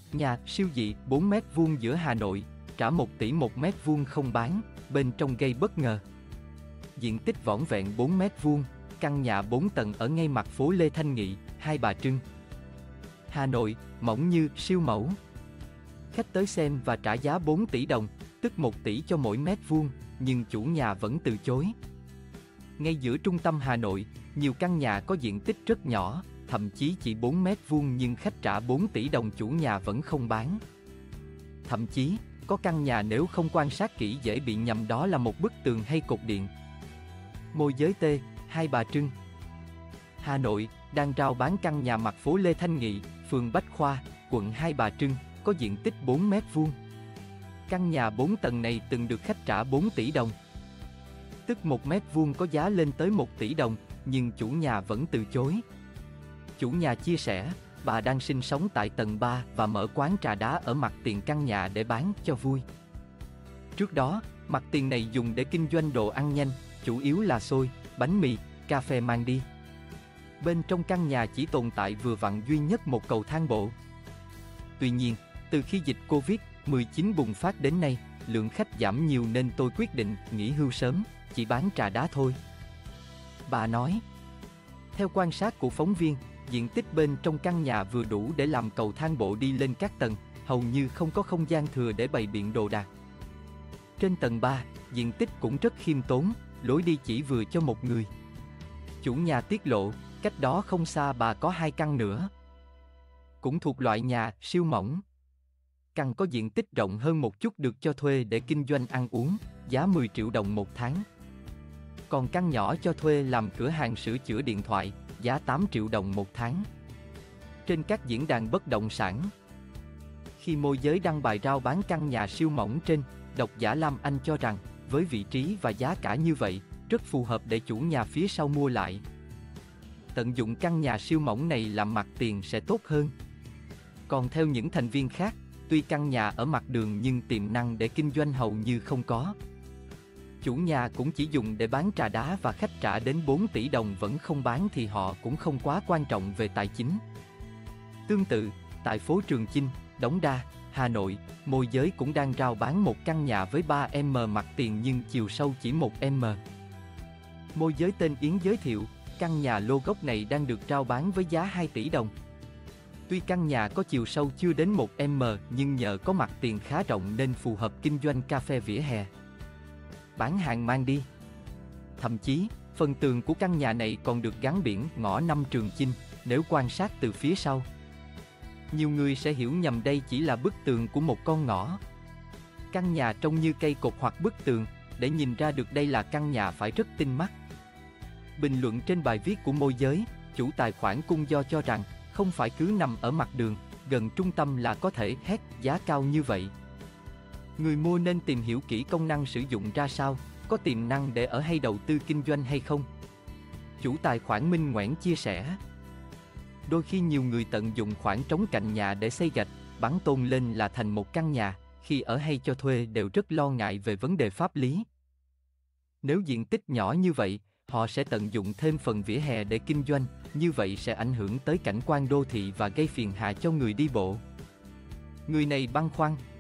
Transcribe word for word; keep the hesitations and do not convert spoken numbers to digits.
Nhà siêu dị bốn mét vuông giữa Hà Nội, trả một tỷ một mét vuông không bán, bên trong gây bất ngờ. Diện tích vỏn vẹn bốn mét vuông, căn nhà bốn tầng ở ngay mặt phố Lê Thanh Nghị, Hai Bà Trưng, Hà Nội, mỏng như siêu mẫu. Khách tới xem và trả giá bốn tỷ đồng, tức một tỷ cho mỗi mét vuông, nhưng chủ nhà vẫn từ chối. Ngay giữa trung tâm Hà Nội, nhiều căn nhà có diện tích rất nhỏ, thậm chí chỉ bốn mét vuông nhưng khách trả bốn tỷ đồng chủ nhà vẫn không bán. Thậm chí, có căn nhà nếu không quan sát kỹ dễ bị nhầm đó là một bức tường hay cột điện. Môi giới T, Hai Bà Trưng, Hà Nội, đang rao bán căn nhà mặt phố Lê Thanh Nghị, phường Bách Khoa, quận Hai Bà Trưng, có diện tích bốn mét vuông. Căn nhà bốn tầng này từng được khách trả bốn tỷ đồng. Tức một mét vuông có giá lên tới một tỷ đồng, nhưng chủ nhà vẫn từ chối. Chủ nhà chia sẻ, bà đang sinh sống tại tầng ba và mở quán trà đá ở mặt tiền căn nhà để bán cho vui. Trước đó, mặt tiền này dùng để kinh doanh đồ ăn nhanh, chủ yếu là xôi, bánh mì, cà phê mang đi. Bên trong căn nhà chỉ tồn tại vừa vặn duy nhất một cầu thang bộ. Tuy nhiên, từ khi dịch Covid mười chín bùng phát đến nay, lượng khách giảm nhiều nên tôi quyết định nghỉ hưu sớm, chỉ bán trà đá thôi. Bà nói. Theo quan sát của phóng viên, diện tích bên trong căn nhà vừa đủ để làm cầu thang bộ đi lên các tầng, hầu như không có không gian thừa để bày biện đồ đạc. Trên tầng ba, diện tích cũng rất khiêm tốn, lối đi chỉ vừa cho một người. Chủ nhà tiết lộ, cách đó không xa bà có hai căn nữa. Cũng thuộc loại nhà siêu mỏng. Căn có diện tích rộng hơn một chút được cho thuê để kinh doanh ăn uống, giá mười triệu đồng một tháng. Còn căn nhỏ cho thuê làm cửa hàng sửa chữa điện thoại, giá tám triệu đồng một tháng. Trên các diễn đàn bất động sản, khi môi giới đăng bài rao bán căn nhà siêu mỏng trên, độc giả Lam Anh cho rằng, với vị trí và giá cả như vậy, rất phù hợp để chủ nhà phía sau mua lại. Tận dụng căn nhà siêu mỏng này làm mặt tiền sẽ tốt hơn. Còn theo những thành viên khác, tuy căn nhà ở mặt đường nhưng tiềm năng để kinh doanh hầu như không có. Chủ nhà cũng chỉ dùng để bán trà đá và khách trả đến bốn tỷ đồng vẫn không bán thì họ cũng không quá quan trọng về tài chính. Tương tự, tại phố Trường Chinh, Đống Đa, Hà Nội, môi giới cũng đang rao bán một căn nhà với ba mét mặt tiền nhưng chiều sâu chỉ một mét. Môi giới tên Yến giới thiệu, căn nhà lô gốc này đang được rao bán với giá hai tỷ đồng. Tuy căn nhà có chiều sâu chưa đến một mét nhưng nhờ có mặt tiền khá rộng nên phù hợp kinh doanh cà phê vỉa hè. Bán hàng mang đi. Thậm chí, phần tường của căn nhà này còn được gắn biển ngõ năm Trường Chinh, nếu quan sát từ phía sau. Nhiều người sẽ hiểu nhầm đây chỉ là bức tường của một con ngõ. Căn nhà trông như cây cột hoặc bức tường, để nhìn ra được đây là căn nhà phải rất tinh mắt. Bình luận trên bài viết của môi giới, chủ tài khoản Cung Do cho rằng, không phải cứ nằm ở mặt đường, gần trung tâm là có thể hét giá cao như vậy. Người mua nên tìm hiểu kỹ công năng sử dụng ra sao, có tiềm năng để ở hay đầu tư kinh doanh hay không. Chủ tài khoản Minh Ngoãn chia sẻ. Đôi khi nhiều người tận dụng khoảng trống cạnh nhà để xây gạch, bắn tôn lên là thành một căn nhà, khi ở hay cho thuê đều rất lo ngại về vấn đề pháp lý. Nếu diện tích nhỏ như vậy, họ sẽ tận dụng thêm phần vỉa hè để kinh doanh, như vậy sẽ ảnh hưởng tới cảnh quan đô thị và gây phiền hà cho người đi bộ. Người này băn khoăn,